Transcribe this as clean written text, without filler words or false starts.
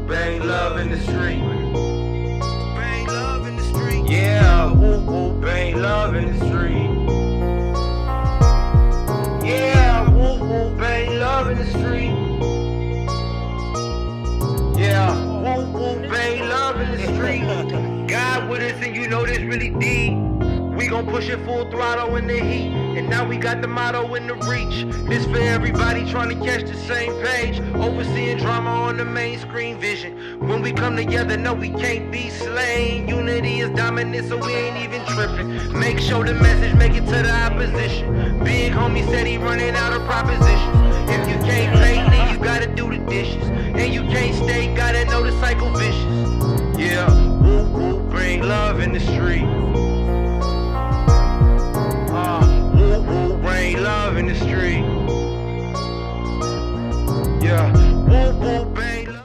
bang love in the street. Bang love in the street. Yeah, woo woo, bang love in the street. Yeah, woo woo, bang love in the street. Yeah, woo woo, bang love in the street. God with us and you know this really deep. We gon' push it full throttle in the heat. And now we got the motto in the reach. This for everybody trying to catch the same page. Overseeing drama on the main screen vision. When we come together, no, we can't be slain. Unity is dominant, so we ain't even tripping. Make sure the message make it to the opposition. Big homie said he running out of propositions. If you can't pay, then you gotta do the dishes. And you can't stay, gotta know the cycle vicious. Yeah, woo woo, bring love in the street. Woo woo, bring love in the street. Yeah, woo woo.